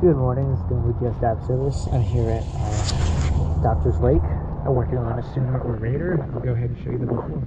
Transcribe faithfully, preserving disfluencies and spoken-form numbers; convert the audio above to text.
Good morning, this is the W T S D A B service. I'm here at uh, Doctor's Lake. I'm working on a Sooner or Raider. I'll go ahead and show you the before.